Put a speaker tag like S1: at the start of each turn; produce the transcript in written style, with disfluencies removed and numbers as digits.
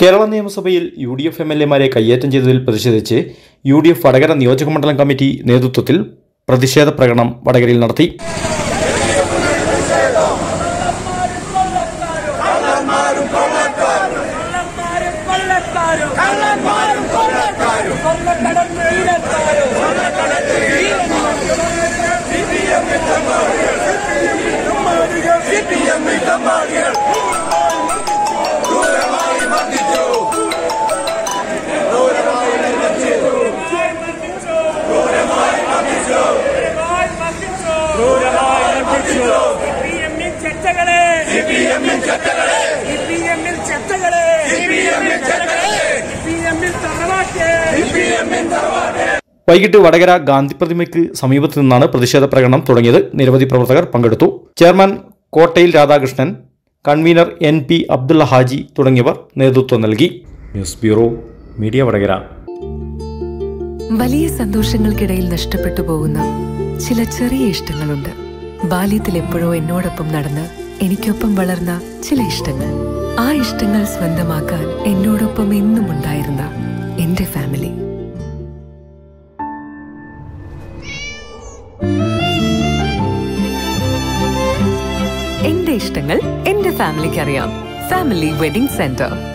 S1: കേരള നിയമസഭയിൽ UDF MLA-മാരെ കയ്യേറ്റം ചെയ്തതിൽ പ്രതിഷേധിച്ച് UDF വടകര നിയോജകമണ്ഡലം കമ്മിറ്റി നേതൃത്വത്തിൽ പ്രതിഷേധ പ്രകടനം വടകരയിൽ നടത്തി. വൈകിട്ട് വടകര ഗാന്ധി പ്രതിമയ്ക്ക് സമീപത്തു നിന്നാണ് പ്രതിഷേധ പ്രകടനം തുടങ്ങിയത്. നിരവധി പ്രവർത്തകർ പങ്കെടുത്തു. Chairman Kottayil Radhakrishnan, convener NP Abdullah Haji തുടങ്ങിയവർ നേതൃത്വം നൽകി. News bureau, media Vadakara.
S2: വലിയ സന്തോഷങ്ങൾക്കിടയിൽ നഷ്ടപ്പെട്ടു പോകുന്ന ചില ചെറിയ ഇഷ്ടങ്ങളുണ്ട്. ബാല്യത്തിൽ എപ്പോഴോ എന്നോടൊപ്പം നടന്ന് എനിക്കൊപ്പം വളർന്ന ചില ഇഷ്ടങ്ങൾ. ആ ഇഷ്ടങ്ങൾ സ്വന്തമാക്കാൻ എന്നോടൊപ്പം എന്നും ഉണ്ടായിരുന്ന എന്റെ ഫാമിലി. എന്റെ ഇഷ്ടങ്ങൾ എന്റെ ഫാമിലിക്ക് അറിയാം. Family wedding centre.